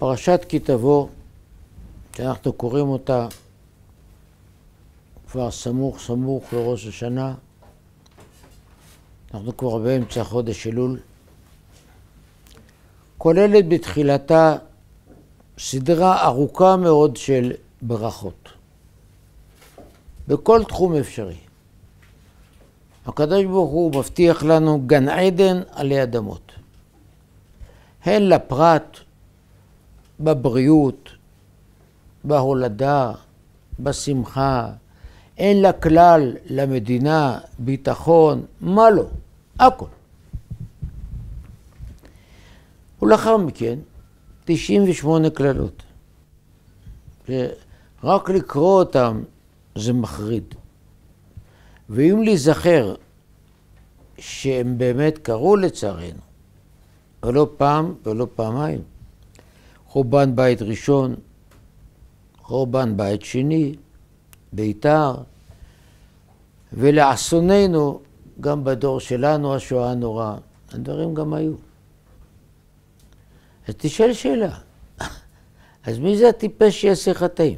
פרשת כי תבוא, שאנחנו קוראים אותה כבר סמוך לראש השנה, אנחנו כבר באמצע חודש אלול, כוללת בתחילתה סדרה ארוכה מאוד של ברכות, בכל תחום אפשרי. הקדוש ברוך הוא מבטיח לנו גן עדן עלי אדמות, הן לפרט, בבריאות, בהולדה, בשמחה, אין לכלל, למדינה, ביטחון, מה לא, הכל. ולאחר מכן, 98 כללות. רק לקרוא אותם זה מחריד. ואם להיזכר שהם באמת קרו לצערנו, ולא פעם ולא פעמיים, חורבן בית ראשון, חורבן בית שני, ביתר, ולאסוננו, גם בדור שלנו השואה הנוראה, הדברים גם היו. אז תשאל שאלה, אז מי זה הטיפש שיעשה חטאים?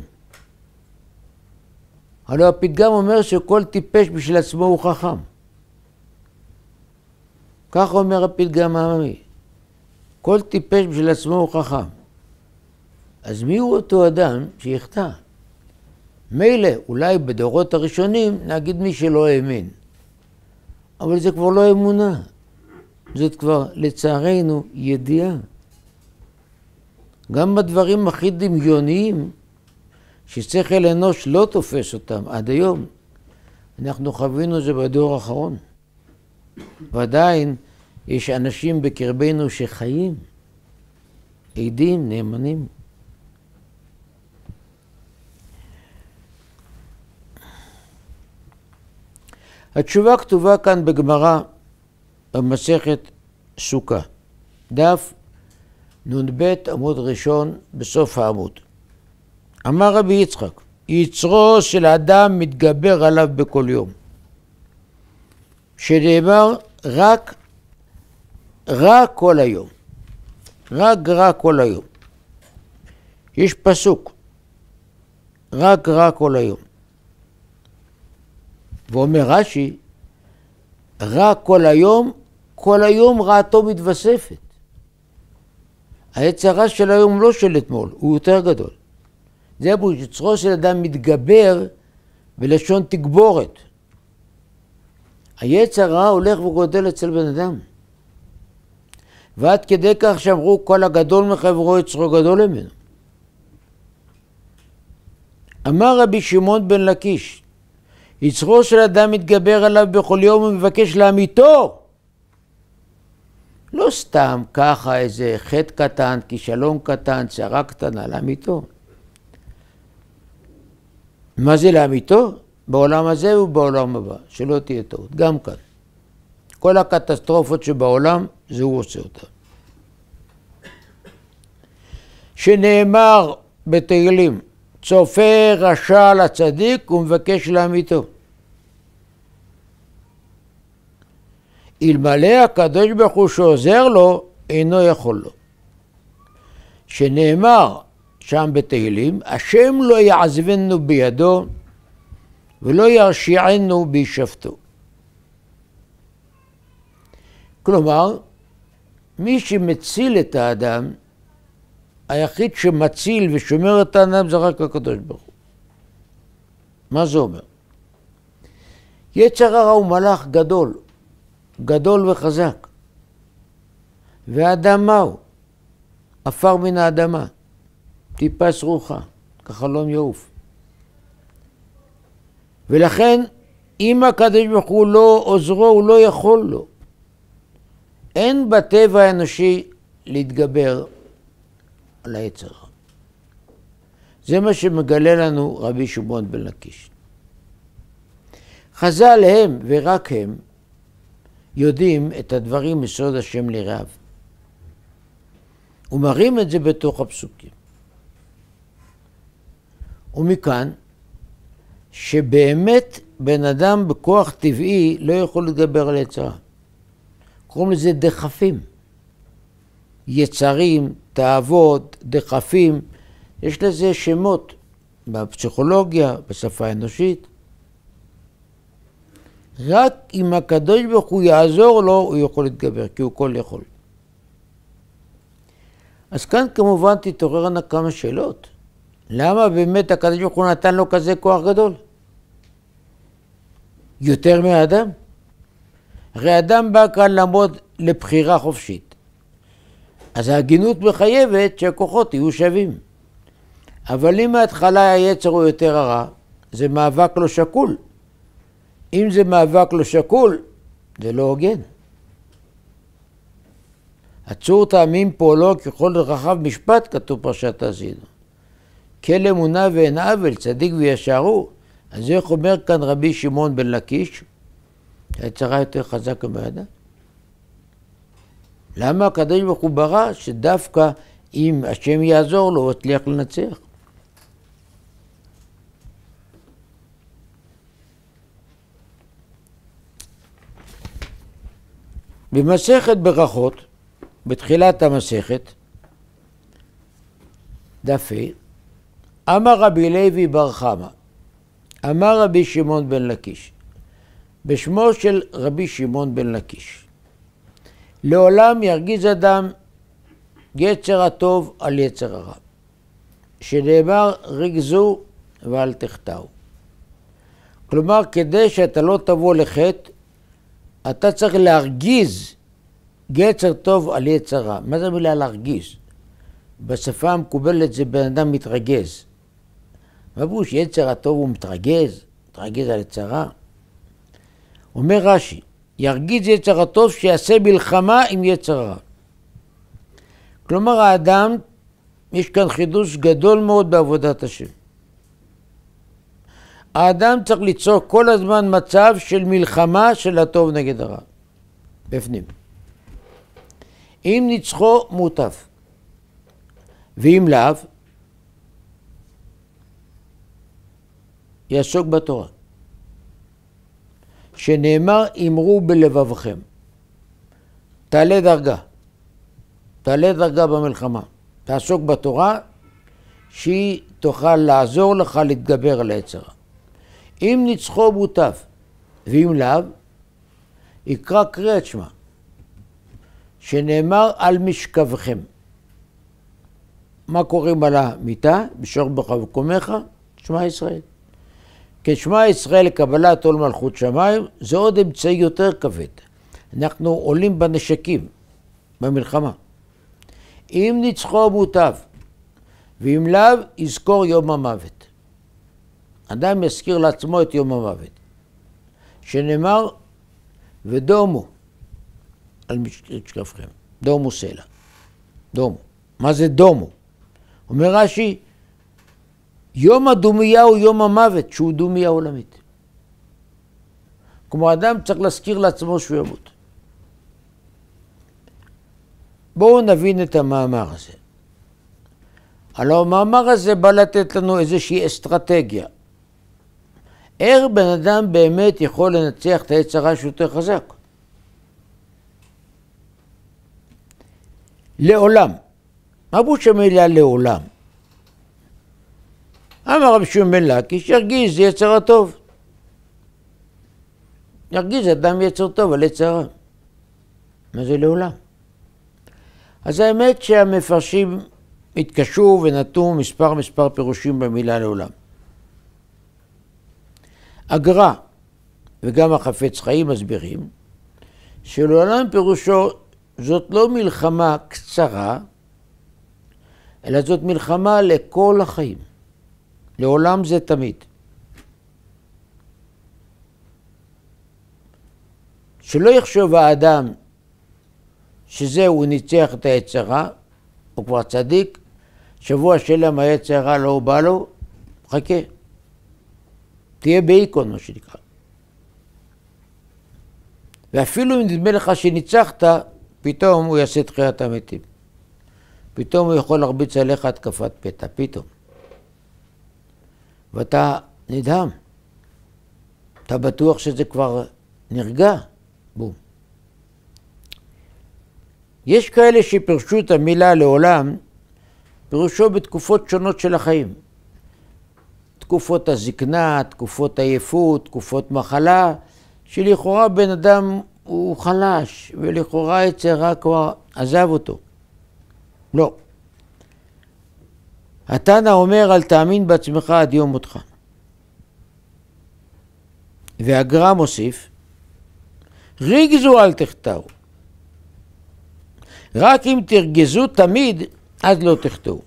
הלוא הפתגם אומר שכל טיפש בשביל עצמו הוא חכם. כך אומר הפתגם העממי. כל טיפש בשביל עצמו הוא חכם. אז מי הוא אותו אדם שיחטא? מילא, אולי בדורות הראשונים נגיד מי שלא האמין. אבל זה כבר לא אמונה. זאת כבר לצערנו ידיעה. גם בדברים הכי דמיוניים, ששכל אנוש לא תופס אותם עד היום, אנחנו חווינו זה בדור האחרון. ועדיין יש אנשים בקרבנו שחיים, עדים, נאמנים. התשובה כתובה כאן בגמרא במסכת סוכה, דף נ"ב עמוד ראשון בסוף העמוד. אמר רבי יצחק, יצרו של אדם מתגבר עליו בכל יום. שנאמר רק כל היום. רק כל היום. יש פסוק, רק כל היום. ואומר רש"י, רק כל היום רעתו מתווספת. היצר הרע של היום לא של אתמול, הוא יותר גדול. זה יצרו של אדם מתגבר בלשון תגבורת. היצר הרע הולך וגודל אצל בן אדם. ועד כדי כך שאמרו כל הגדול מחברו יצרו גדול ממנו. אמר רבי שמעון בן לקיש, יצרו של אדם מתגבר עליו בכל יום ומבקש להמיתו. לא סתם ככה איזה חטא קטן, כישלון קטן, צרה קטנה, להמיתו. מה זה להמיתו? בעולם הזה ובעולם הבא, שלא תהיה טעות, גם כאן. כל הקטסטרופות שבעולם, זה הוא עושה אותן. שנאמר בתהילים, צופה רשע לצדיק ומבקש להמיתו. אלמלא הקדוש ברוך הוא שעוזר לו, אינו יכול לו. שנאמר שם בתהילים, השם לא יעזבנו בידו ולא ירשיענו בישבתו. כלומר, מי שמציל את האדם, היחיד שמציל ושומר את האדם זה רק הקדוש ברוך הוא. מה זה אומר? יצר הרע הוא מלאך גדול וחזק. והאדם מהו? עפר מן האדמה, טיפה סרוחה, כחלום יעוף. ולכן, אם הקדוש ברוך הוא לא עוזרו, הוא לא יכול לו. אין בטבע האנושי להתגבר על היצר. זה מה שמגלה לנו רבי שמעון בן לקיש. חז"ל הם ורק הם יודעים את הדברים מסוד השם לרעיו. ומראים את זה בתוך הפסוקים. ומכאן שבאמת בן אדם בכוח טבעי לא יכול להתגבר על יצרה. קוראים לזה דחפים, יצרים, תאוות, דחפים, יש לזה שמות בפסיכולוגיה, בשפה האנושית. רק אם הקדוש ברוך הוא יעזור לו, הוא יכול להתגבר, כי הוא כל יכול. אז כאן כמובן תתעוררנה כמה שאלות. למה באמת הקדוש ברוך הוא נתן לו כזה כוח גדול? יותר מהאדם? הרי אדם בא כאן לעמוד לבחירה חופשית. אז ההגינות מחייבת שהכוחות יהיו שווים. אבל אם מההתחלה היצר הוא יותר הרע, זה מאבק לא שקול. אם זה מאבק לא שקול, זה לא הוגן. עצור טעמים פועלו ככל דרכיו משפט, כתוב פרשת האזינו. כל אמונה ואין עוול, צדיק וישר הוא. אז איך אומר כאן רבי שמעון בן לקיש? היצרה יותר חזק מהאדם. למה הקדוש ברוך הוא ברא שדווקא אם השם יעזור לו, הוא יצליח לנצח? במסכת ברכות, בתחילת המסכת, דף ה', אמר רבי לוי בר חמא, אמר רבי שמעון בן לקיש, בשמו של רבי שמעון בן לקיש, לעולם ירגיז אדם יצר הטוב על יצר הרע, שנאמר רגזו ואל תחטאו. כלומר, כדי שאתה לא תבוא לחטא, אתה צריך להרגיז יצר טוב על יצר רע. מה זה מילה להרגיז? בשפה המקובלת זה בן אדם מתרגז. מה פירוש יצר הטוב הוא מתרגז על יצר רע? אומר רש"י, ירגיז יצר הטוב שיעשה מלחמה עם יצר רע. כלומר, האדם, יש כאן חידוש גדול מאוד בעבודת השם. האדם צריך ליצור כל הזמן מצב של מלחמה של הטוב נגד הרע. בפנים. אם ניצחו מוטף, ואם לאו, יעסוק בתורה. שנאמר, אמרו בלבבכם. תעלה דרגה במלחמה. תעסוק בתורה, שהיא תוכל לעזור לך להתגבר על היצר. אם ניצחו מוטף, ואם לאו, יקרא קריאת שמע, שנאמר על משכבכם. מה קוראים על המיטה? בשור בך וקומך, שמע ישראל. כשמע ישראל לקבלת עול מלכות שמיים, זה עוד אמצעי יותר כבד. אנחנו עולים בנשקים, במלחמה. אם ניצחו מוטב, ואם לאו, יזכור יום המוות. אדם יזכיר לעצמו את יום המוות. שנאמר, ודומו על משכבכם. דומו סלע. דומו. מה זה דומו? אומר רש"י, יום הדומיה הוא יום המוות, שהוא דומיה עולמית. כמו אדם צריך להזכיר לעצמו שהוא ימות. בואו נבין את המאמר הזה. הלוא המאמר הזה בא לתת לנו איזושהי אסטרטגיה. איך בן אדם באמת יכול לנצח את היצר הרע שהוא יותר חזק? לעולם. מה פירוש המילה לעולם? אמר רבי שמעון בן לקיש, ירגיז יצר הטוב. ירגיז אדם יצר טוב על יצר רע. מה זה לעולם? אז האמת שהמפרשים התקשו ונתנו מספר פירושים במילה לעולם. הגר"א וגם החפץ חיים מסבירים שלעולם פירושו זאת לא מלחמה קצרה, אלא זאת מלחמה לכל החיים. לעולם זה תמיד. שלא יחשוב האדם שזהו, הוא ניצח את היצר רע, הוא כבר צדיק, שבוע שלם היצר רע לא בא לו, חכה. תהיה באיקון, מה שנקרא. ואפילו אם נדמה לך שניצחת, פתאום הוא יעשה תחיית המתים. פתאום הוא יכול להרביץ עליך התקפת פתע, פתאום. ואתה נדהם. אתה בטוח שזה כבר נרגע. בום. יש כאלה שפרשו את המילה לעולם פירושו בתקופות שונות של החיים. תקופות הזקנה, תקופות עייפות, תקופות מחלה, שלכאורה בן אדם הוא חלש, ולכאורה יצר רע כבר עזב אותו. לא. התנא אומר, אל תאמין בעצמך עד יום מותך. והגר"א מוסיף, ריגזו אל תחטאו. רק אם תרגזו תמיד, אז לא תחטאו.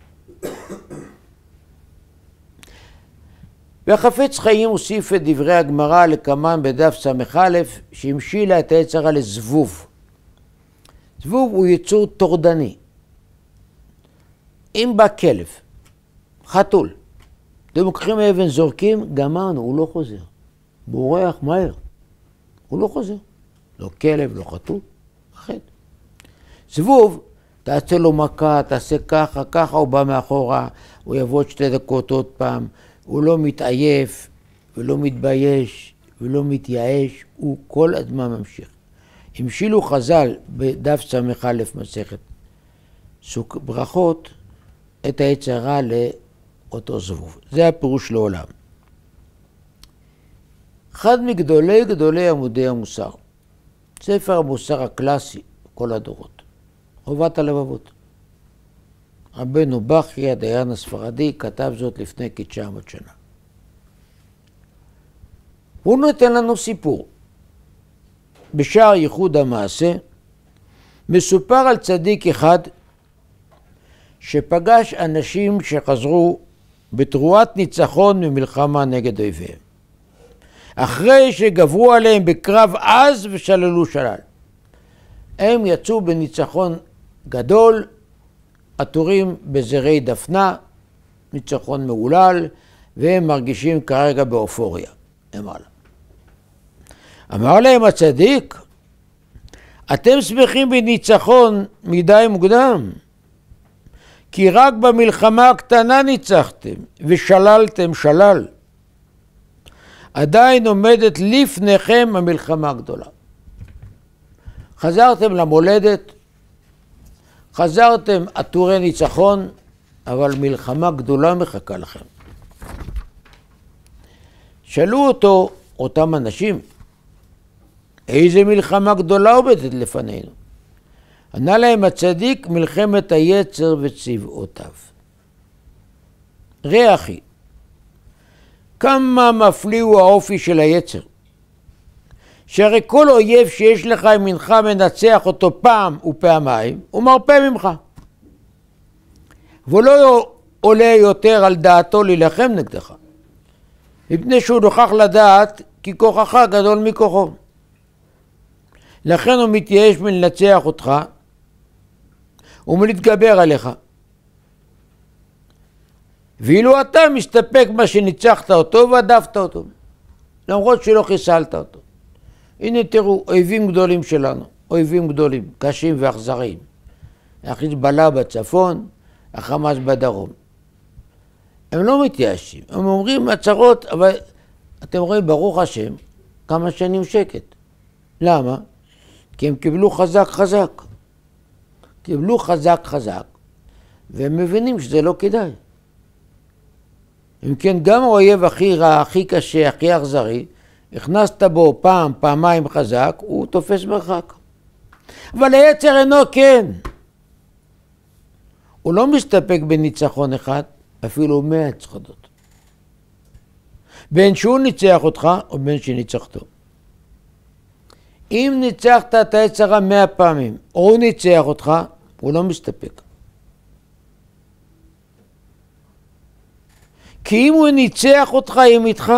והחפץ חיים הוסיף את דברי הגמרא לקמן בדף ס"א, שהמשילה את היצר הרע לזבוב. זבוב הוא יצור טורדני. אם בא כלב, חתול, אתם לוקחים אבן זורקים, גמרנו, הוא לא חוזר. בורח מהר. הוא לא חוזר. לא כלב, לא חתול, חד. זבוב, תעשה לו מכה, תעשה ככה, ככה, הוא בא מאחורה, הוא יבוא עוד 2 דקות עוד פעם, הוא לא מתעייף, ולא מתבייש, ולא מתייאש, הוא כל הזמן ממשיך. המשילו חז"ל בדף ס"א מסכת ברכות את היצר הרע לאותו זבוב. זה הפירוש לעולם. אחד מגדולי עמודי המוסר, ספר המוסר הקלאסי כל הדורות, חובת הלבבות. רבנו בכי, הדיין הספרדי, כתב זאת לפני כ-900 שנה. הוא נותן לנו סיפור. בשער ייחוד המעשה מסופר על צדיק אחד שפגש אנשים שחזרו בתרועת ניצחון ממלחמה נגד אויביהם. אחרי שגברו עליהם בקרב עז ושללו שלל. הם יצאו בניצחון גדול, עטורים בזרי דפנה, ניצחון מעולל, והם מרגישים כרגע באופוריה. אמר להם הצדיק, אתם שמחים בניצחון מדי מוקדם, כי רק במלחמה הקטנה ניצחתם ושללתם שלל. עדיין עומדת לפניכם המלחמה הגדולה. חזרתם למולדת, חזרתם עטורי ניצחון, אבל מלחמה גדולה מחכה לכם. שאלו אותו אותם אנשים, איזה מלחמה גדולה עומדת לפנינו? ענה להם הצדיק, מלחמת היצר וצבאותיו. ראה אחי, כמה מפליא הוא האופי של היצר. שהרי כל אויב שיש לך ימינך מנצח אותו פעם ופעמיים, הוא מרפא ממך. והוא לא עולה יותר על דעתו להילחם נגדך. מפני שהוא נוכח לדעת כי כוחך גדול מכוחו. לכן הוא מתייאש מלנצח אותך ומלהתגבר עליך. ואילו אתה מסתפק מה שניצחת אותו ועדפת אותו, למרות שלא חיסלת אותו. הנה תראו, אויבים גדולים שלנו, אויבים גדולים, קשים ואכזריים. החיזבאללה בצפון, החמאס בדרום. הם לא מתייאשים, הם אומרים הצהרות, אבל אתם רואים ברוך השם כמה שנים שקט. למה? כי הם קיבלו חזק חזק. קיבלו חזק חזק, והם מבינים שזה לא כדאי. אם כן, גם האויב הכי רע, הכי קשה, הכי אכזרי, הכנסת בו פעם, פעמיים חזק, הוא תופס מרחק. אבל היצר אינו כן. הוא לא מסתפק בניצחון אחד, אפילו 100 ניצחונות. בין שהוא ניצח אותך, או בין שניצחתו. אם ניצחת את היצר הרע 100 פעמים, או הוא ניצח אותך, הוא לא מסתפק. כי אם הוא ניצח אותך, עם איתך.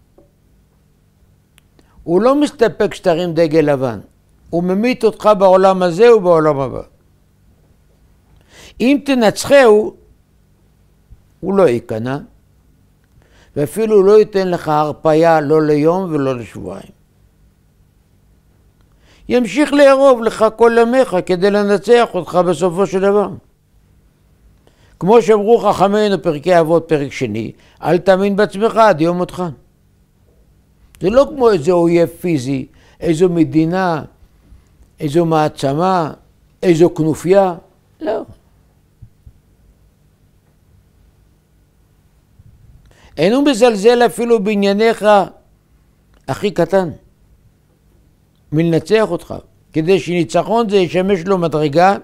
הוא לא מסתפק שתרים דגל לבן. הוא ממית אותך בעולם הזה ובעולם הבא. אם תנצחהו, הוא לא ייכנע, ואפילו לא ייתן לך הרפאיה לא ליום ולא לשבועיים. ימשיך לערוב לך כל ימיך כדי לנצח אותך בסופו של דבר. כמו שאמרו חכמינו פרקי אבות פרק שני, אל תאמין בעצמך עד יום מותך. זה לא כמו איזה אויב פיזי, איזו מדינה, איזו מעצמה, איזו כנופיה, לא. אינו מזלזל אפילו בענייניך הכי קטן, מלנצח אותך, כדי שניצחון זה ישמש לו מדרגה,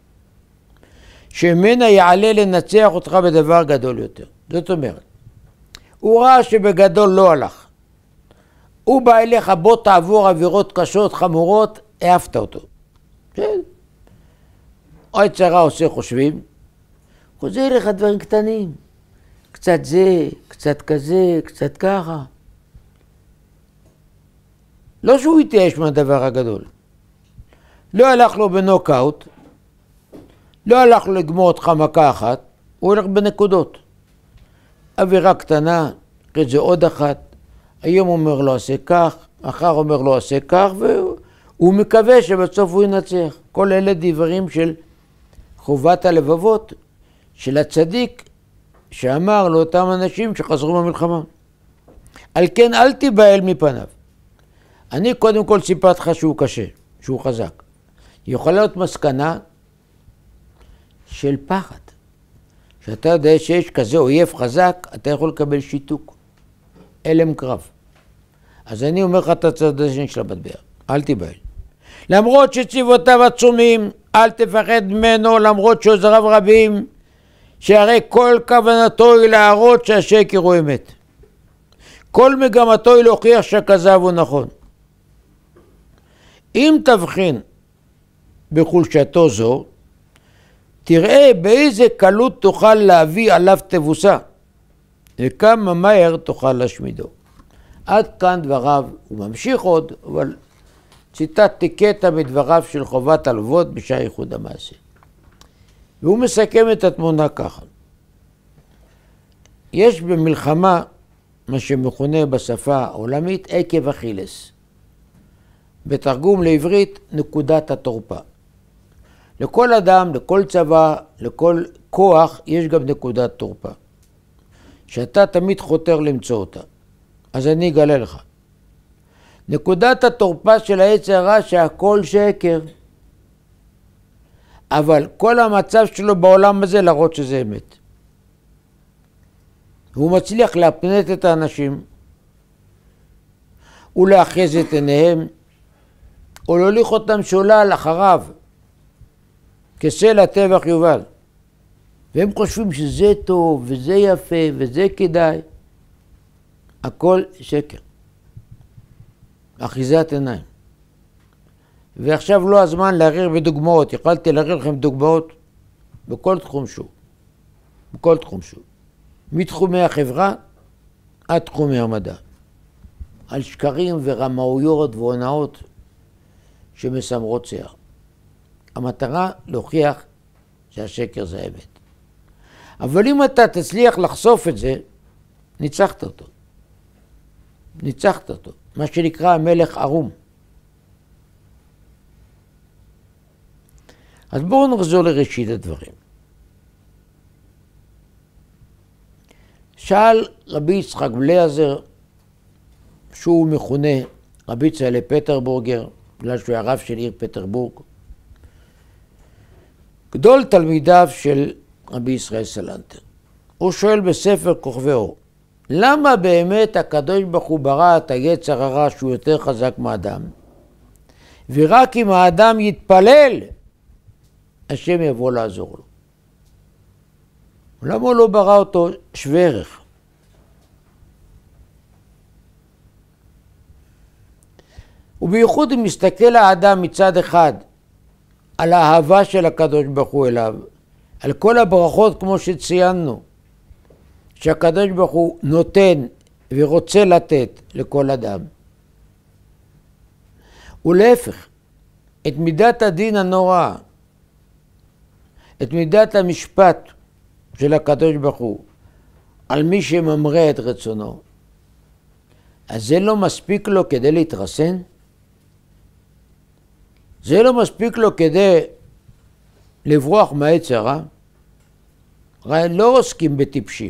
שממנה יעלה לנצח אותך בדבר גדול יותר. זאת אומרת, הוא ראה שבגדול לא הלך. הוא בא אליך, בוא תעבור עבירות קשות, חמורות, העפת אותו. או יצרה עושה חושבים, חוזר אליך דברים קטנים. קצת זה, קצת כזה, קצת ככה. לא שהוא יתייאש מהדבר הגדול. לא הלך לו בנוקאוט, לא הלך לו לגמור אותך מכה אחת, הוא הולך בנקודות. עבירה קטנה, אחרי זה עוד אחת, היום אומר לו עשה כך, מחר אומר לו עשה כך, והוא מקווה שבסוף הוא ינצח. כל אלה דברים של חובת הלבבות, של הצדיק, שאמר לאותם אנשים שחזרו במלחמה. על כן אל תיבהל מפניו. אני קודם כל סיפרתי לך שהוא קשה, שהוא חזק. יכולה להיות מסקנה של פחד. שאתה יודע שיש כזה אויב חזק, אתה יכול לקבל שיתוק. אלם קרב. אז אני אומר לך את הצד השני של המטבע, אל תיבהל. למרות שצבאותיו עצומים, אל תפחד ממנו, למרות שעוזריו רבים, שהרי כל כוונתו היא להראות שהשקר הוא אמת. כל מגמתו היא להוכיח שהכזב הוא נכון. אם תבחין בחולשתו זו, תראה באיזה קלות תוכל להביא עליו תבוסה, וכמה מהר תוכל להשמידו. עד כאן דבריו, הוא ממשיך עוד, אבל ציטטתי קטע מדבריו של חובת הלבבות בשעה ייחוד המעשה. והוא מסכם את התמונה ככה. יש במלחמה, מה שמכונה בשפה העולמית, עקב אכילס. בתרגום לעברית, נקודת התורפה. לכל אדם, לכל צבא, לכל כוח, יש גם נקודת תורפה. שאתה תמיד חותר למצוא אותה. אז אני אגלה לך. נקודת התורפה של היצר הרע שהכל שקר. אבל כל המצב שלו בעולם הזה להראות שזה אמת. והוא מצליח להפנט את האנשים, ולאחז את עיניהם, או להוליך אותם שולל אחריו, כסלע טבח יובל. והם חושבים שזה טוב, וזה יפה, וזה כדאי. הכל שקר. אחיזת עיניים. ועכשיו לא הזמן להריר בדוגמאות. יכולתי להריר לכם דוגמאות בכל תחום שהוא. בכל תחום שהוא. מתחומי החברה עד תחומי המדע. על שקרים ורמאויות והונאות שמסמרות שיער. המטרה להוכיח שהשקר זה האמת. אבל אם אתה תצליח לחשוף את זה, ניצחת אותו. ניצחת אותו. מה שנקרא המלך ערום. אז בואו נחזור לראשית הדברים. שאל רבי יצחק בליעזר, שהוא מכונה רבי צהלי פטרבורגר, בגלל שהוא הרב של עיר פטרבורג, גדול תלמידיו של רבי ישראל סלנטר. הוא שואל בספר כוכבי אור, למה באמת הקדוש ברוך הוא ברא את היצר הרע שהוא יותר חזק מהאדם, ורק אם האדם יתפלל, השם יבוא לעזור לו? למה הוא לא ברא אותו שווה ערך? ובייחוד אם מסתכל האדם מצד אחד על האהבה של הקדוש ברוך הוא אליו, על כל הברכות כמו שציינו, שהקדוש ברוך הוא נותן ורוצה לתת לכל אדם. ולהפך, את מידת הדין הנורא, את מידת המשפט של הקדוש ברוך הוא, על מי שממרה את רצונו, אז זה לא מספיק לו כדי להתרסן? זה לא מספיק לו כדי לברוח מהיצר הרע? הרי לא עוסקים בטיפשים.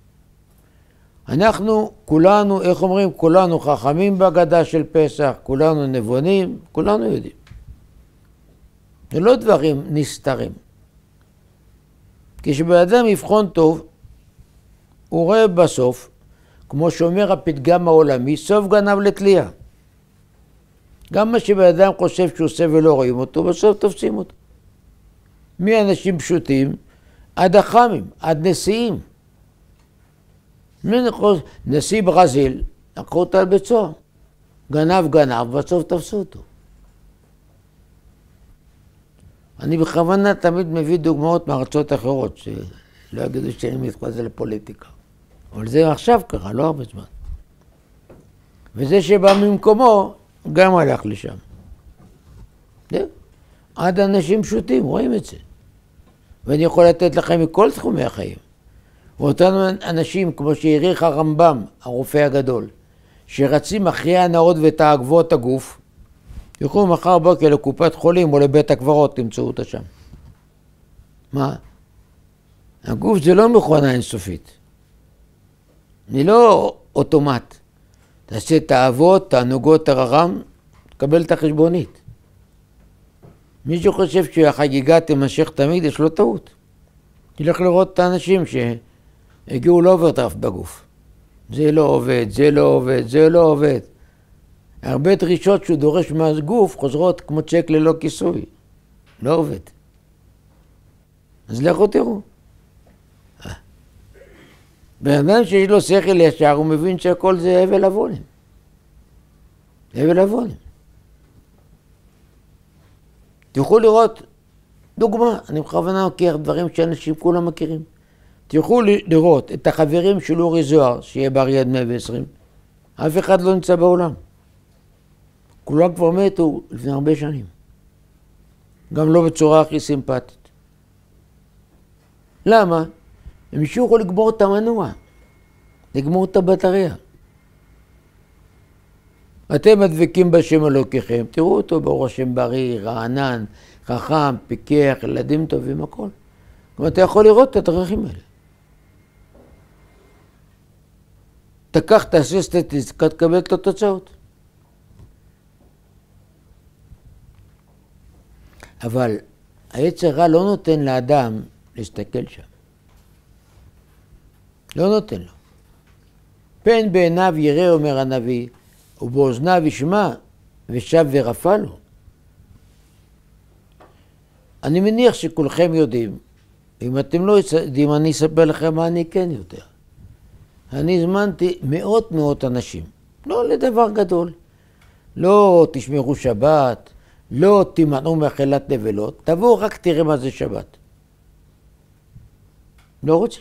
אנחנו כולנו, איך אומרים? כולנו חכמים בהגדה של פסח, כולנו נבונים, כולנו יודעים. זה לא דברים נסתרים. כשבאדם יבחון טוב, הוא רואה בסוף כמו שאומר הפתגם העולמי, סוף גנב לתלייה. גם מה שבן אדם חושב שהוא עושה ולא רואים אותו, בסוף תופסים אותו. מאנשים פשוטים עד החמים, עד נשיאים. נשיא ברזיל, לקחו אותו על בית סוהר. גנב, בסוף תפסו אותו. אני בכוונה תמיד מביא דוגמאות מארצות אחרות, שלא יגידו שאני מתחוזה לפוליטיקה. אבל זה עכשיו קרה, לא הרבה זמן. וזה שבא ממקומו, גם הלך לשם. עד אנשים פשוטים, רואים את זה. ואני יכול לתת לכם מכל תחומי החיים. ואותנו אנשים, כמו שהעריך הרמב"ם, הרופא הגדול, שרצים אחרי הנאות ותעגבות הגוף, יוכלו מחר בוקר לקופת חולים או לבית הקברות, תמצאו אותה שם. מה? הגוף זה לא מכונה אינסופית. אני לא אוטומט. תעשה תאוות, תענוגות, טררם, תקבל את החשבונית. מי שחושב שהחגיגה תימשך תמיד, יש לו טעות. תלך לראות את האנשים שהגיעו לאוברדרפט בגוף. זה לא עובד, זה לא עובד, זה לא עובד. הרבה דרישות שהוא דורש מהגוף חוזרות כמו צ'ק ללא כיסוי. לא עובד. אז לכו תראו. בן אדם שיש לו שכל ישר, הוא מבין שהכל זה הבל הבונים. הבל הבונים. תוכלו לראות, דוגמה, אני בכוונה מכיר דברים שאנשים כולם מכירים. תוכלו לראות את החברים של אורי זוהר, שיהיה באריאד 120, אף אחד לא נמצא בעולם. כולם כבר מתו לפני הרבה שנים. גם לא בצורה הכי סימפטית. למה? הם ישאירו לגמור את המנוע, לגמור את הבטריה. אתם מדבקים בשם אלוקיכם, תראו אותו ברוך השם בריא, רענן, חכם, פיקח, ילדים טובים, הכל. גם אתה יכול לראות את הדרכים האלה. תקח, תעשה סטטיסטיקה, תקבל את התוצאות. אבל היצר רע לא נותן לאדם להסתכל שם. לא נותן לו. פן בעיניו יראה, אומר הנביא, ובאוזניו ישמע, ושב ורפא לו. אני מניח שכולכם יודעים, אם אתם לא יודעים, אני אספר לכם מה אני כן יודע. אני הזמנתי מאות אנשים, לא לדבר גדול. לא תשמרו שבת, לא תימנעו מאכילת נבלות, תבואו רק תראה מה זה שבת. לא רוצים.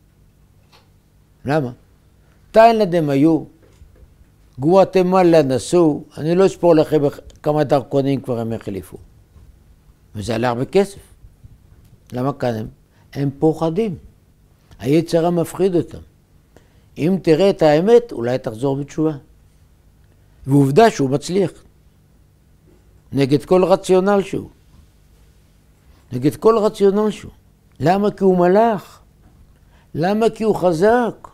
למה? תאילנד הם היו, גואטמלה נסעו, אני לא אספור לכם כמה דרכונים כבר הם החליפו. וזה עלה הרבה כסף. למה כאן הם? הם פוחדים. היצר מפחיד אותם. אם תראה את האמת, אולי תחזור בתשובה. ועובדה שהוא מצליח. נגד כל רציונל שהוא. נגד כל רציונל שהוא. למה? כי הוא מלאך. למה? כי הוא חזק.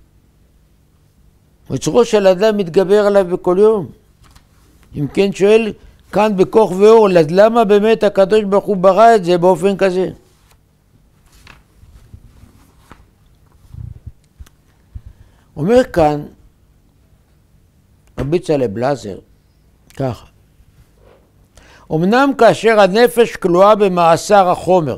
יצרו של אדם מתגבר עליו בכל יום. אם כן שואל כאן בכוח ואור, למה באמת הקדוש ברוך הוא ברא את זה באופן כזה? אומר כאן רבי צלב לזר, ככה. אמנם כאשר הנפש כלואה במאסר החומר,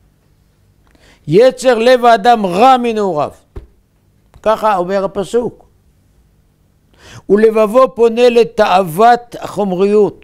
יצר לב האדם רע מנעוריו. ככה אומר הפסוק. ולבבו פונה לתאוות החומריות.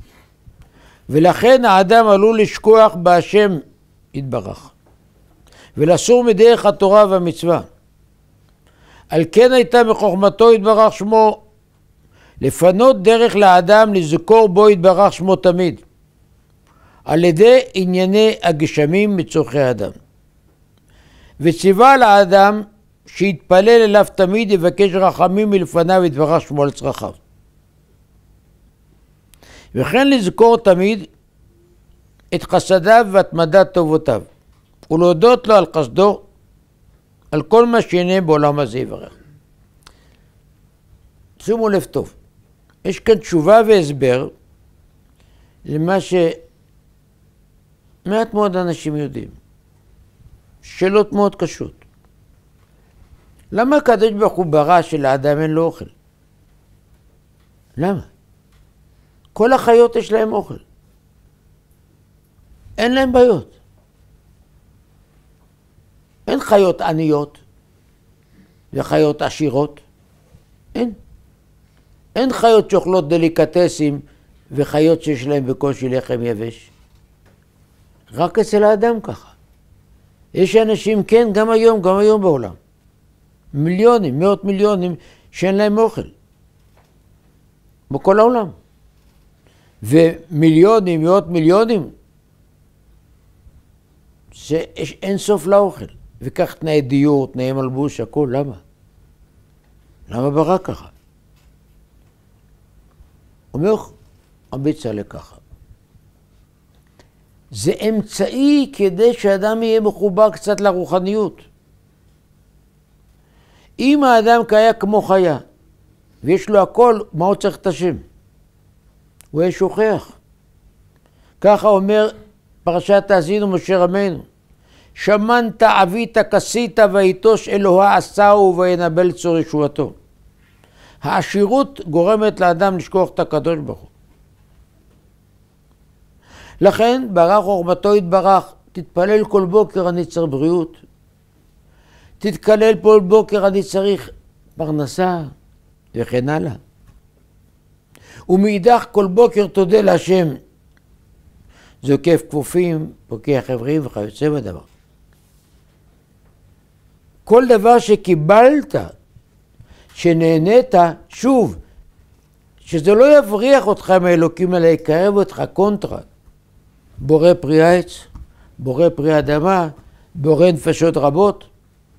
ולכן האדם עלול לשכוח בהשם יתברך. ולסור מדרך התורה והמצווה. על כן הייתה מחוכמתו יתברך שמו לפנות דרך לאדם לזכור בו יתברך שמו תמיד. על ידי ענייני הגשמים מצורכי האדם. וציווה לאדם שיתפלל אליו תמיד יבקש רחמים מלפניו יתברך שמו על צרכיו. וכן לזכור תמיד את חסדיו והתמדת טובותיו, ולהודות לו על חסדו, על כל מה שיהנה בעולם הזה יברך. שימו לב טוב, יש כאן תשובה והסבר למה שמעט מאוד אנשים יודעים. שאלות מאוד קשות. למה הקדוש ברוך הוא ברא שלאדם אין לו אוכל? למה? כל החיות יש להם אוכל. אין להם בעיות. אין חיות עניות וחיות עשירות. אין. אין חיות שאוכלות דליקטסים וחיות שיש להם בקושי לחם יבש. רק אצל האדם ככה. יש אנשים, כן, גם היום בעולם. מיליונים, מאות מיליונים שאין להם אוכל. בכל העולם. ומיליונים, מאות מיליונים, שיש אין סוף לאוכל. וכך תנאי דיור, תנאי מלבוש, הכל. למה? למה ברא ככה? אומר רבי צלק ככה. זה אמצעי כדי שאדם יהיה מחובר קצת לרוחניות. אם האדם היה כמו חיה, ויש לו הכל, מה הוא צריך את השם? הוא יהיה שוכח. ככה אומר פרשת האזינו משה רבנו. שמנת עבית כסית ויטוש אלוהה עשהו וינבל צור ישועתו. העשירות גורמת לאדם לשכוח את הקדוש ברוך הוא. לכן ברך חוכמתו יתברך, תתפלל כל בוקר אני צריך בריאות. תתקלל כל בוקר אני צריך פרנסה וכן הלאה. ומאידך כל בוקר תודה להשם. זוקף כפופים, פוקח עברים וכיוצא בדבר. כל דבר שקיבלת, שנהנית, שוב, שזה לא יבריח אותך מאלוקים, אלא יקרב אותך קונטרה. בורא פרי העץ, בורא פרי אדמה, בורא נפשות רבות.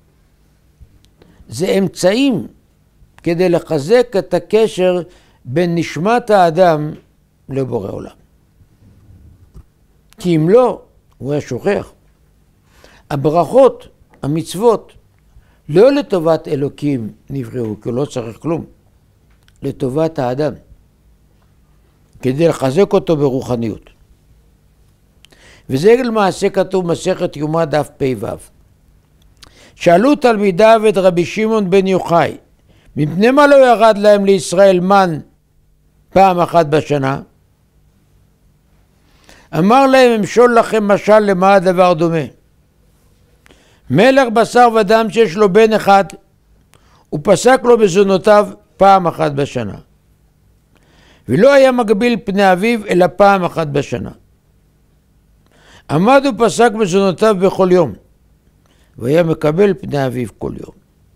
זה אמצעים כדי לחזק את הקשר בין נשמת האדם לבורא עולם. כי אם לא, הוא היה שוכח. הברכות, המצוות, לא לטובת אלוקים נבראו, כי הוא לא צריך כלום. לטובת האדם. כדי לחזק אותו ברוחניות. וזה למעשה כתוב מסכת יומא דף פ"ו. שאלו תלמידיו את רבי שמעון בן יוחאי, מפני מה לא ירד להם לישראל מן פעם אחת בשנה? אמר להם, אמשול לכם משל למה הדבר דומה. מלך בשר ודם שיש לו בן אחד, הוא פסק לו מזונותיו פעם אחת בשנה. ולא היה מגביל פני אביו אלא פעם אחת בשנה. עמד ופסק מזונותיו בכל יום, והיה מקבל פני אביו כל יום.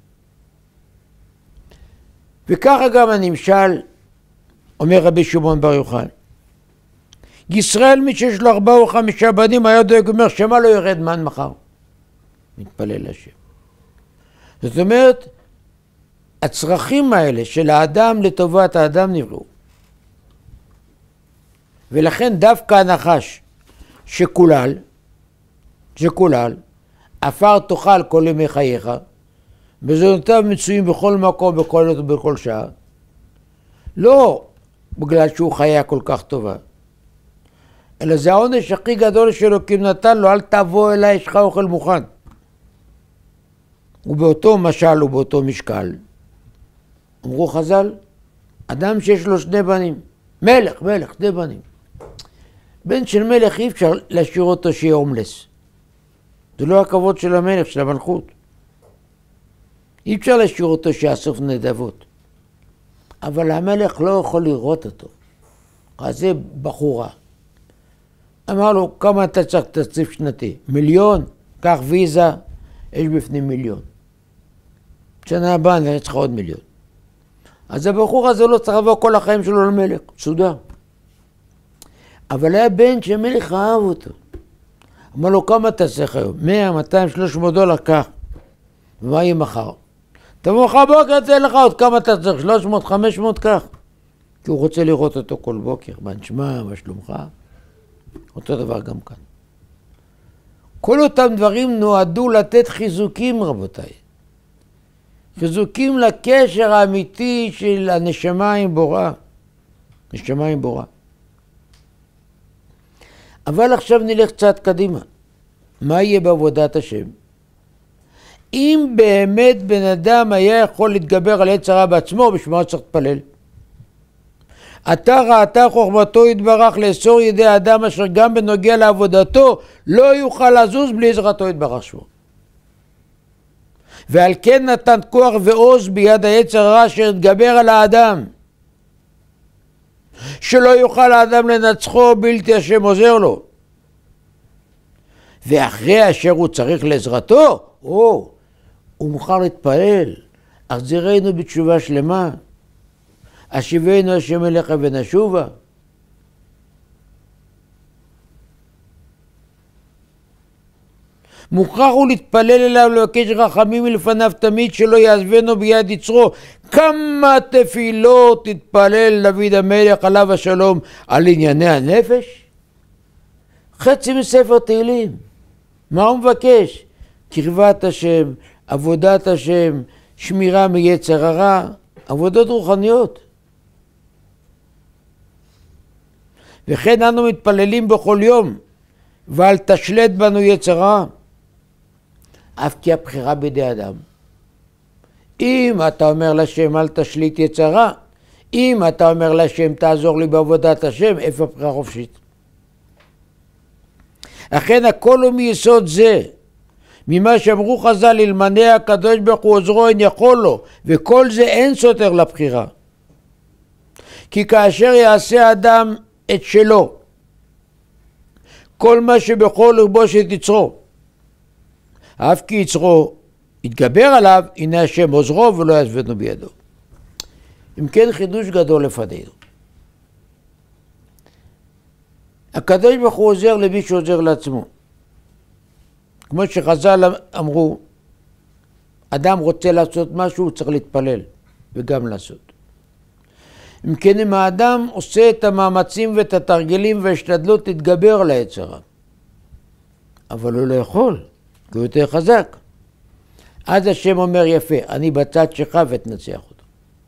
וככה גם הנמשל, אומר רבי שמעון בר יוחאי. ישראל מי שיש לו 4 או 5 בנים היה דואג, אומר שמה לא ירד מן מחר. מתפלל להשם. זאת אומרת, הצרכים האלה של האדם לטובת האדם נבראו. ולכן דווקא הנחש שקולל, עפר תאכל כל ימי חייך, מזונותיו מצויים בכל מקום, בכל עת ובכל שעה, לא בגלל שהוא חיה כל כך טובה, אלא זה העונש הכי גדול שאלוקים נתן לו, אל תבוא אליי, יש לך אוכל מוכן. ובאותו משל ובאותו משקל, אמרו חז"ל, אדם שיש לו 2 בנים, מלך, 2 בנים. בן של מלך אי אפשר להשאיר אותו שיהיה הומלס. זה לא הכבוד של המלך, של המלכות. אי אפשר להשאיר אותו שיאסוף נדבות. אבל המלך לא יכול לראות אותו. אז זה בחורה. אמר לו, כמה אתה צריך תקציב שנתי? 1,000,000, קח ויזה, יש בפנים 1,000,000. שנה הבאה אני צריך עוד 1,000,000. אז הבחור הזה לא צריך לבוא כל החיים שלו למלך, סודר. אבל היה בן שהמלך אהב אותו. אמר לו, כמה אתה צריך היום? 100, 200, 300 דולר, קח. ומה יהיה מחר? תבוא מחר בוקר, תן לך עוד כמה אתה צריך? 300, 500, קח. כי הוא רוצה לראות אותו כל בוקר. מה נשמע, מה שלומך? אותו דבר גם כאן. כל אותם דברים נועדו לתת חיזוקים, רבותיי. חיזוקים לקשר האמיתי של הנשמה עם בורא. נשמה עם בורא. אבל עכשיו נלך קצת קדימה. מה יהיה בעבודת השם? אם באמת בן אדם היה יכול להתגבר על יצר הרע בעצמו, בשביל מה צריך להתפלל? עתה ראתה חוכמתו יתברך לאסור ידי האדם אשר גם בנוגע לעבודתו לא יוכל לזוז בלי עזרתו יתברך שמו. ועל כן נתן כוח ועוז ביד היצר הרע אשר יתגבר על האדם, שלא יוכל האדם לנצחו בלתי השם עוזר לו. ואחרי אשר הוא צריך לעזרתו, הוא מוכן להתפלל, החזירנו בתשובה שלמה, השיבנו השם אליך ונשובה. מוכרח הוא להתפלל אליו ולבקש רחמים מלפניו תמיד, שלא יעזבנו ביד יצרו. כמה תפילות תתפלל דוד המלך עליו השלום על ענייני הנפש? חצי מספר תהילים. מה הוא מבקש? קרבת השם, עבודת השם, שמירה מיצר הרע, עבודות רוחניות. וכן אנו מתפללים בכל יום, ואל תשלט בנו יצר רע. אף כי הבחירה בידי אדם. אם אתה אומר לשם אל תשליט יצר רע, אם אתה אומר לשם תעזור לי בעבודת השם, איפה הבחירה חופשית? אכן הכל הוא מיסוד זה, ממה שאמרו חז"ל, אלמלא הקדוש ברוך הוא עוזרו אין יכול לו, וכל זה אין סותר לבחירה. כי כאשר יעשה האדם את שלו, כל מה שבכל ליבו שתצרו, אף כי יצרו יתגבר עליו, הנה השם עוזרו ולא יעזבנו בידו. אם כן, חידוש גדול לפנינו. הקדוש ברוך הוא עוזר למי שעוזר לעצמו. כמו שחז"ל אמרו, אדם רוצה לעשות משהו, הוא צריך להתפלל וגם לעשות. אם כן, אם האדם עושה את המאמצים ואת התרגלים וההשתדלות, תתגבר על היצר הרע. אבל הוא לא יכול, כי הוא יותר חזק. אז השם אומר יפה, אני בצד שלך ותנצח אותו.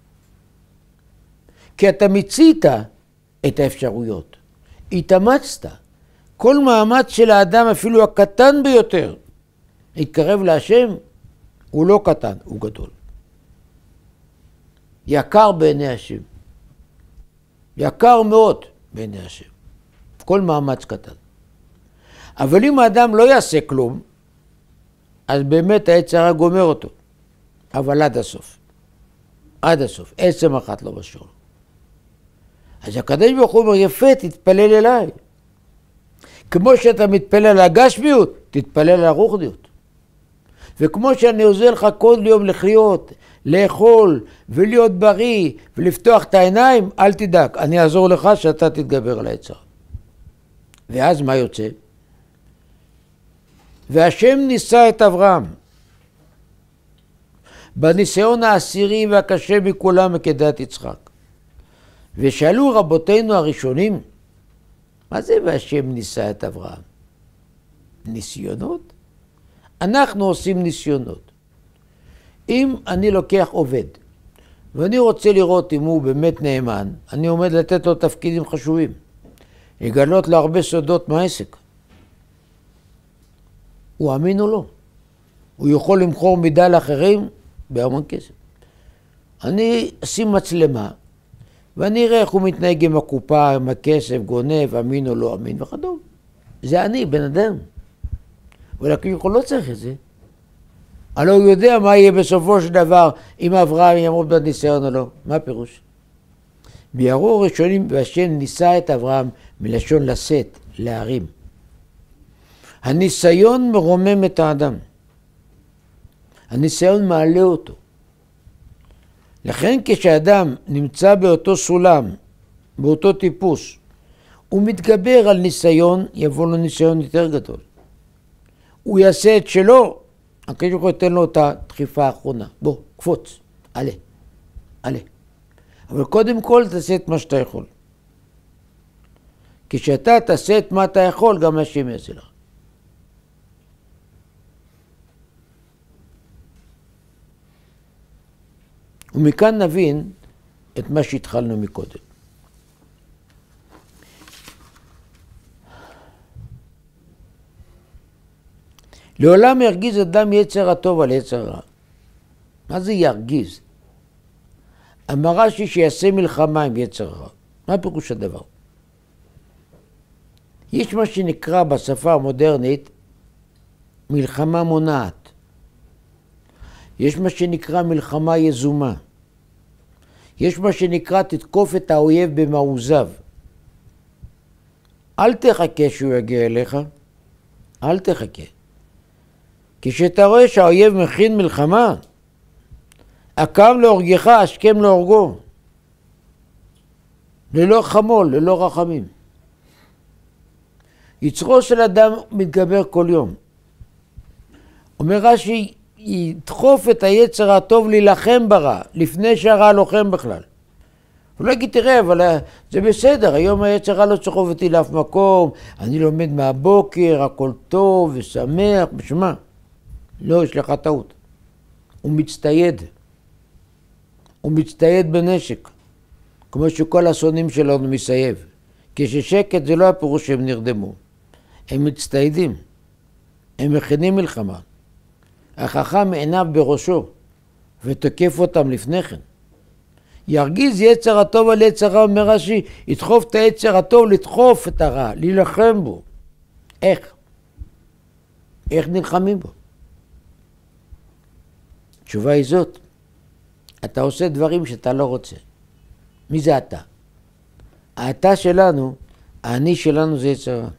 כי אתה מיצית את האפשרויות, התאמצת. כל מאמץ של האדם, אפילו הקטן ביותר, להתקרב להשם, הוא לא קטן, הוא גדול. יקר בעיני השם. יקר מאוד בעיני השם. כל מאמץ קטן. אבל אם האדם לא יעשה כלום, אז באמת היצר הרע גומר אותו. אבל עד הסוף. עד הסוף. עצם אחת לא משאיר לו. אז הקדוש ברוך הוא אומר, יפה, תתפלל אליי. כמו שאתה מתפלל על הגשמיות, תתפלל על הרוחניות. וכמו שאני עוזר לך כל יום לחיות, לאכול ולהיות בריא ולפתוח את העיניים, אל תדאג, אני אעזור לך שאתה תתגבר על היצר. ואז מה יוצא? והשם ניסה את אברהם בניסיון העשירי והקשה מכולם כדת יצחק. ושאלו רבותינו הראשונים, מה זה והשם ניסה את אברהם? ניסיונות? אנחנו עושים ניסיונות. אם אני לוקח עובד ואני רוצה לראות אם הוא באמת נאמן, אני עומד לתת לו תפקידים חשובים, לגלות לו הרבה סודות מהעסק. הוא אמין או לא? הוא יכול למכור מידע לאחרים בהמון כסף. אני אשים מצלמה ואני אראה איך הוא מתנהג עם הקופה, עם הכסף, גונב, אמין או לא אמין וכדומה. זה אני, בן אדם. אבל כביכול לא צריך את זה. הלא הוא יודע מה יהיה בסופו של דבר אם אברהם יעמוד בניסיון או לא. מה הפירוש? ביארו ראשונים והשם ניסה את אברהם מלשון לשאת, להרים. הניסיון מרומם את האדם. הניסיון מעלה אותו. לכן כשאדם נמצא באותו סולם, באותו טיפוס, הוא מתגבר על ניסיון, יבוא לו ניסיון יותר גדול. הוא יעשה את שלו, הקדוש ברוך הוא ייתן לו את הדחיפה האחרונה. בוא, קפוץ, עלה, עלה. אבל קודם כל תעשה את מה שאתה יכול. כשאתה תעשה את מה אתה יכול, גם השם יעשה לך. ומכאן נבין את מה שהתחלנו מקודם. לעולם ירגיז אדם יצר הטוב על יצר הרע. מה זה ירגיז? אמר רש"י שיעשה מלחמה עם יצר הרע. מה פירוש הדבר? יש מה שנקרא בשפה המודרנית מלחמה מונעת. יש מה שנקרא מלחמה יזומה. יש מה שנקרא תתקוף את האויב במעוזיו. אל תחכה שהוא יגיע אליך. אל תחכה. כשאתה רואה שהאויב מכין מלחמה, הקם להורגך, השכם להורגו. ללא חמול, ללא רחמים. יצרו של אדם מתגבר כל יום. אומר רש"י, ידחוף את היצר הטוב להילחם ברע, לפני שהרע לוחם בכלל. הוא לא יגיד, תראה, אבל זה בסדר, היום היצר הרע לא צחוף אותי לאף מקום, אני לומד מהבוקר, הכל טוב ושמח, בשמה. לא, יש לך טעות. הוא מצטייד. הוא מצטייד בנשק, כמו שכל השונאים שלנו מסייב. כששקט זה לא הפירוש שהם נרדמו. הם מצטיידים. הם מכינים מלחמה. החכם עיניו בראשו, ותוקף אותם לפני כן. ירגיז יצר הטוב על יצר הרע, אומר רש"י, ידחוף את היצר הטוב, לדחוף את הרע, להילחם בו. איך? איך נלחמים בו? התשובה היא זאת. אתה עושה דברים שאתה לא רוצה. מי זה אתה? האתה שלנו, האני שלנו זה יצר הרע.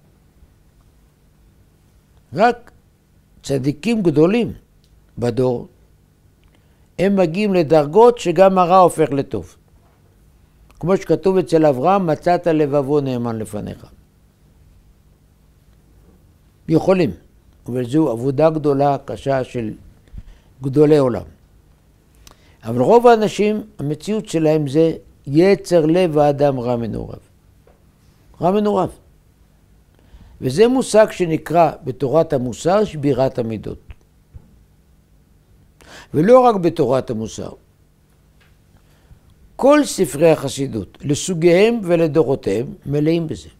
רק צדיקים גדולים בדור, הם מגיעים לדרגות שגם הרע הופך לטוב. כמו שכתוב אצל אברהם, מצאת לבבו נאמן לפניך. יכולים, אבל זו עבודה גדולה, קשה של גדולי עולם. אבל רוב האנשים, המציאות שלהם זה יצר לב האדם רע מנעוריו. רע מנעוריו. וזה מושג שנקרא בתורת המוסר שבירת המידות. ולא רק בתורת המוסר. כל ספרי החסידות, לסוגיהם ולדורותיהם, מלאים בזה.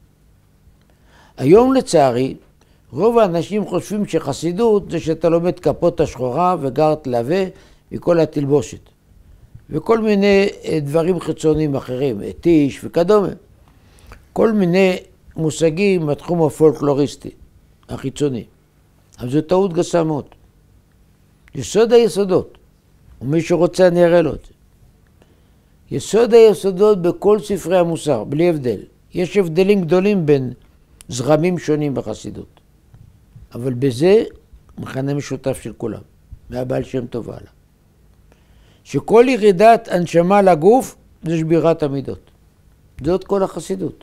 היום לצערי, רוב האנשים חושבים שחסידות זה שאתה לומד כפות השחורה וגרת לווה וכל התלבושת. וכל מיני דברים חיצוניים אחרים, אתיש וכדומה. כל מיני מושגים בתחום הפולקלוריסטי, החיצוני. אבל זו טעות גסה מאוד. יסוד היסודות, ומי שרוצה אני אראה לו את זה. יסוד היסודות בכל ספרי המוסר, בלי הבדל. יש הבדלים גדולים בין זרמים שונים בחסידות. אבל בזה מכנה משותף של כולם, מהבעל שם טוב הלאה. שכל ירידת הנשמה לגוף זה שבירת המידות. זאת כל החסידות.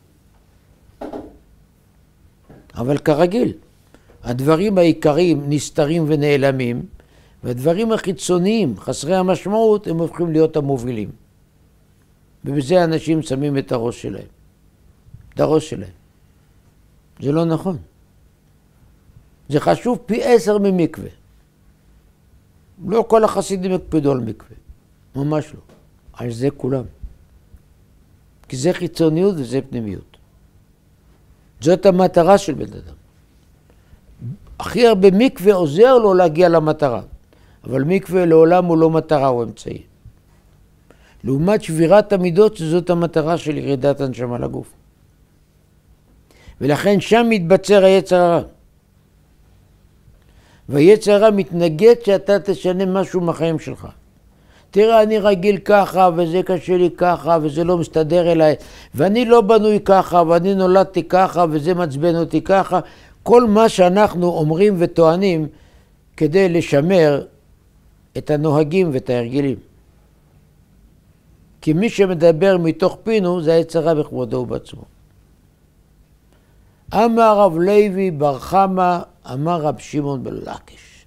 אבל כרגיל, הדברים העיקריים נסתרים ונעלמים, והדברים החיצוניים, חסרי המשמעות, הם הופכים להיות המובילים. ובזה אנשים שמים את הראש שלהם. את הראש שלהם. זה לא נכון. זה חשוב פי 10 ממקווה. לא כל החסידים יקפידו על מקווה. ממש לא. על זה כולם. כי זה חיצוניות וזה פנימיות. זאת המטרה של בן אדם. הכי הרבה מקווה עוזר לו להגיע למטרה. אבל מקווה לעולם הוא לא מטרה, הוא אמצעי. לעומת שבירת המידות, שזאת המטרה של ירידת הנשמה לגוף. ולכן שם מתבצר היצר הרע. והיצר הרע מתנגד שאתה תשנה משהו מהחיים שלך. תראה, אני רגיל ככה, וזה קשה לי ככה, וזה לא מסתדר אליי, ואני לא בנוי ככה, ואני נולדתי ככה, וזה מצבן אותי ככה. כל מה שאנחנו אומרים וטוענים כדי לשמר את הנוהגים ואת ההרגילים. כי מי שמדבר מתוך פינו זה היצר הרע בכבודו ובעצמו. אמר רב לוי בר חמא, אמר רב שמעון בן לקיש.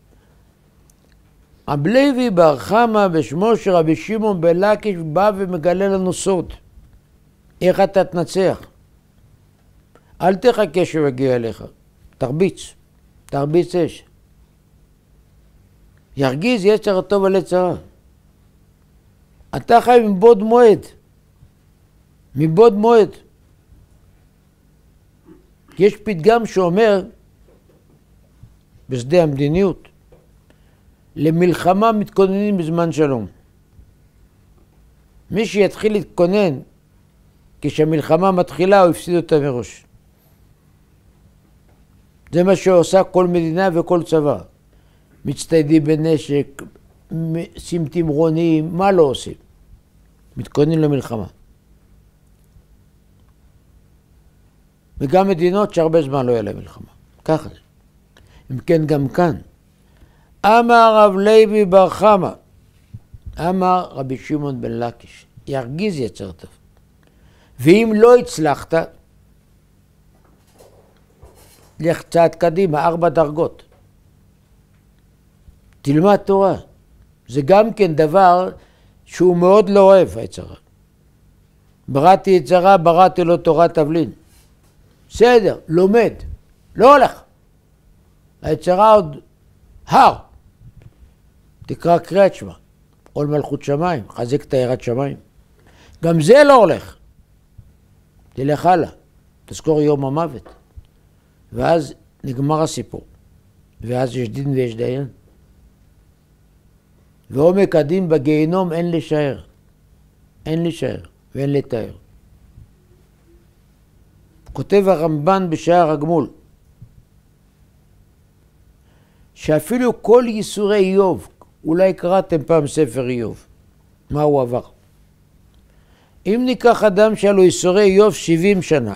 רב לוי בר חמא בשמו של רבי שמעון בן לקיש בא ומגלה לנו סוד. איך אתה תנצח? אל תחכה שהוא יגיע אליך. תרביץ אש. ירגיז יצר הטוב על יצר הרע. אתה חי מבעוד מועד. מבעוד מועד. יש פתגם שאומר בשדה המדיניות. למלחמה מתכוננים בזמן שלום. מי שיתחיל להתכונן כשהמלחמה מתחילה, הוא הפסיד אותה מראש. זה מה שעושה כל מדינה וכל צבא. מצטיידים בנשק, שים תמרונים, מה לא עושים? מתכוננים למלחמה. וגם מדינות שהרבה זמן לא יהיה להם מלחמה. ככה זה. אם כן, גם כאן. אמר רב לוי בר חמא, אמר רבי שמעון בן לקיש, ירגיז יצר טוב. ואם לא הצלחת, לך צעד קדימה, 4 דרגות. תלמד תורה. זה גם כן דבר שהוא מאוד לא אוהב, היצרה. בראתי יצרה, בראתי לו תורת תבלין. בסדר, לומד, לא הולך. היצרה עוד הר. תקרא קריאת שמע, עול מלכות שמיים, חזק את יראת שמיים. גם זה לא הולך. תלך הלאה, תזכור יום המוות. ואז נגמר הסיפור. ואז יש דין ויש דיין. ועומק הדין בגיהינום אין לשער. אין לשער ואין לתאר. כותב הרמב"ן בשער הגמול, שאפילו כל ייסורי איוב, אולי קראתם פעם ספר איוב, מה הוא עבר. אם ניקח אדם שהיה לו ייסורי איוב 70 שנה,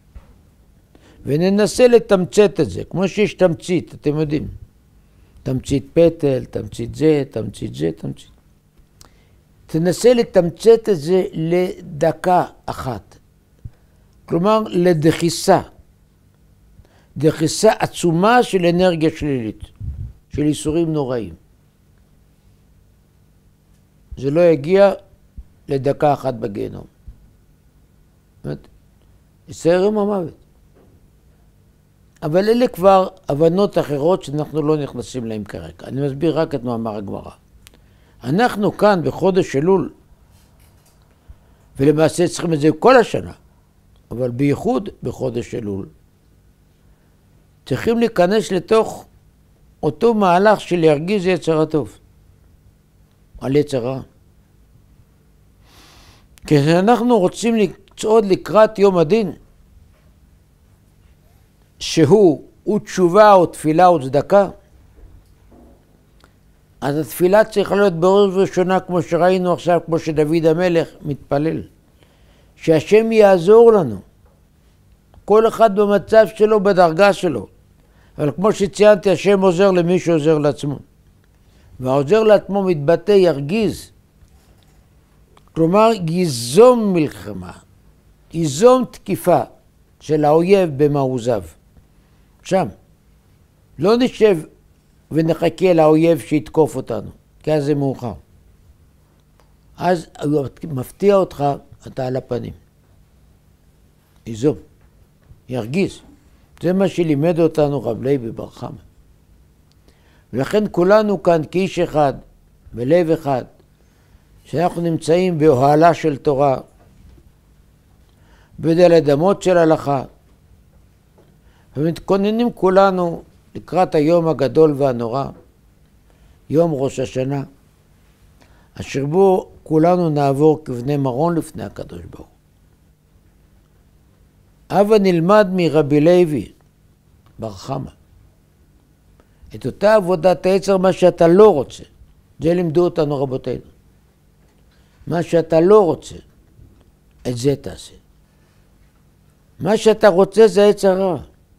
וננסה לתמצת את זה, כמו שיש תמצית, אתם יודעים, תמצית פטל, תמצית זה, תמצית זה, תמצית. תנסה לתמצת את זה לדקה אחת. כלומר, לדחיסה. דחיסה עצומה של אנרגיה שלילית, של ייסורים נוראים. זה לא יגיע לדקה אחת בגיהנום. זאת אומרת, יסיים יום המוות. אבל אלה כבר הבנות אחרות שאנחנו לא נכנסים להם כרגע. אני מסביר רק את מאמר הגמרא. אנחנו כאן בחודש אלול, ולמעשה צריכים את זה כל השנה, אבל בייחוד בחודש אלול, צריכים להיכנס לתוך אותו מהלך של ירגיז יצר הטוב, על יצר רע. כשאנחנו רוצים לצעוד לקראת יום הדין, שהוא תשובה או תפילה או צדקה, אז התפילה צריכה להיות בראש ובראשונה, כמו שראינו עכשיו, כמו שדוד המלך מתפלל, שהשם יעזור לנו, כל אחד במצב שלו, בדרגה שלו. אבל כמו שציינתי, השם עוזר למי שעוזר לעצמו. והעוזר לעצמו מתבטא ירגיז, כלומר ייזום מלחמה, ייזום תקיפה של האויב במעוזיו. שם, לא נשב ונחכה לאויב שיתקוף אותנו, כי אז זה מאוחר. אז הוא מפתיע אותך, אתה על הפנים. ייזום, ירגיז. זה מה שלימד אותנו רב לוי בר חמא. ולכן כולנו כאן כאיש אחד, בלב אחד, שאנחנו נמצאים באוהלה של תורה, בדלת אמות של הלכה, ומתכוננים כולנו לקראת היום הגדול והנורא, יום ראש השנה, אשר בו כולנו נעבור כבני מרון לפני הקדוש ברוך הוא. הבה נלמד מרבי לוי בר חמא את אותה עבודת היצר, מה שאתה לא רוצה. זה לימדו אותנו רבותינו. מה שאתה לא רוצה, את זה תעשה. מה שאתה רוצה זה היצר רע.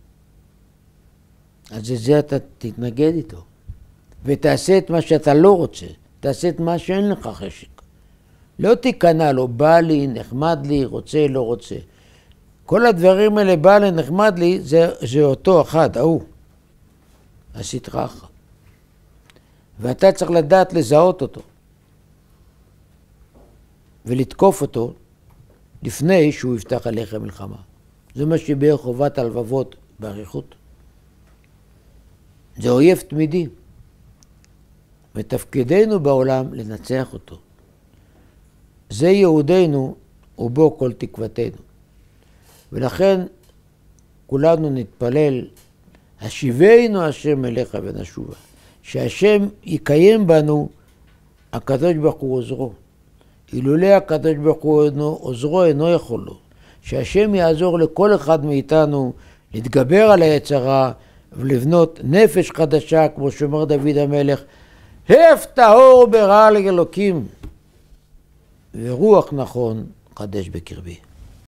אז את זה אתה תתנגד איתו. ותעשה את מה שאתה לא רוצה. תעשה את מה שאין לך חשק. לא תיכנע לו, בא לי, נחמד לי, רוצה, לא רוצה. כל הדברים האלה, בא לי, נחמד לי, זה אותו אחד, ההוא. הסטרא אחרא. ואתה צריך לדעת לזהות אותו. ולתקוף אותו לפני שהוא יפתח עליך מלחמה. זה מה שביאר חובת הלבבות באריכות. זה אויב תמידי. ותפקידנו בעולם לנצח אותו. זה יהודנו ובו כל תקוותנו. ולכן כולנו נתפלל השיבנו השם אליך ונשובה. שהשם יקיים בנו, הקדוש ברוך הוא עוזרו. אילולא הקדוש ברוך הוא עוזרו אינו יכול לו. שהשם יעזור לכל אחד מאיתנו להתגבר על היצר הרע ולבנות נפש חדשה, כמו שאומר דוד המלך, הף טהור ברע לאלוקים ורוח נכון חדש בקרבי.